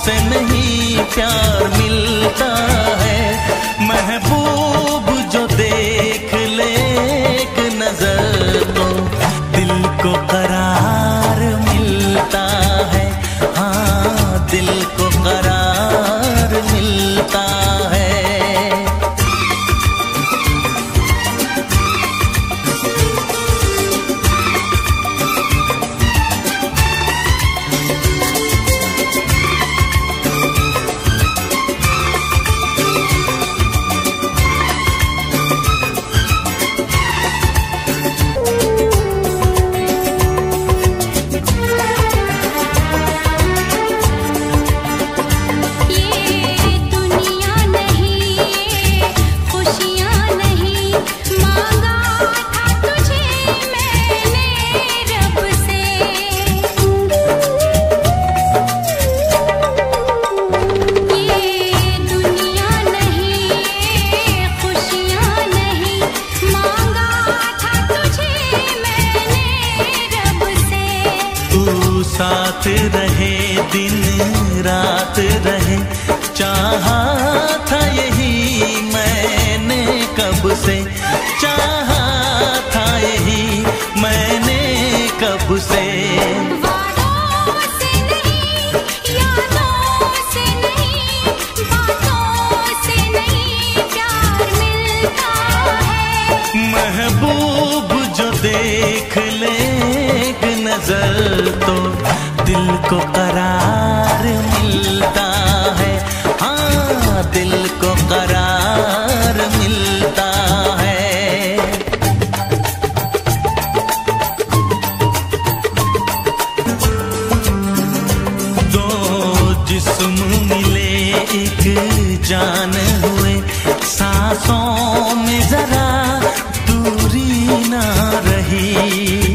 से नहीं प्यार मिलता है। महबूब जो देख ले एक नजर तो दिल को करार मिलता है। हाँ, दिल को करार मिलता है। साथ रहे दिन रात रहे, चाहा था यही मैंने कब से, चाहा था यही मैंने कब से। वादों से नहीं, यादों से नहीं, बातों से नहीं प्यार मिलता है। महबूब जो देख ले एक नजर तो दिल को करार मिलता है। हाँ, दिल को करार मिलता है। दो जिस्म मिले एक जान हुए, सांसों में जरा दूरी ना रही।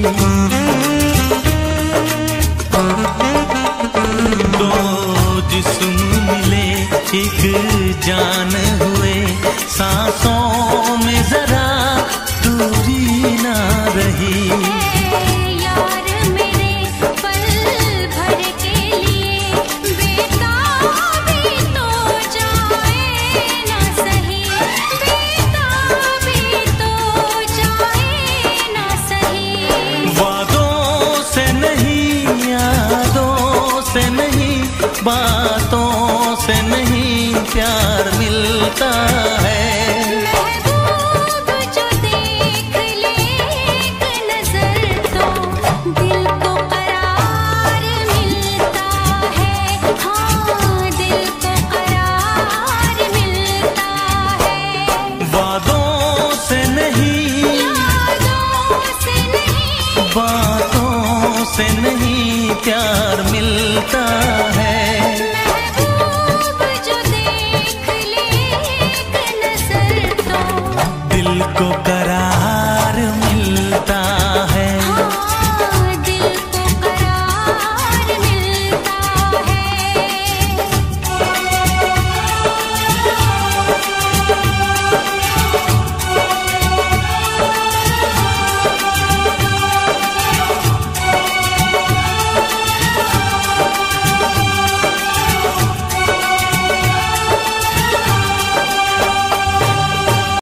जिस्म मिले एक जान हुए, सांसों में जरा दूरी ना रही। यार मेरे पल भर के लिए बेताबी तो जाए ना सही, बेताबी तो जाए ना सही। वादों से नहीं, यादों से नहीं, बातों से नहीं प्यार मिलता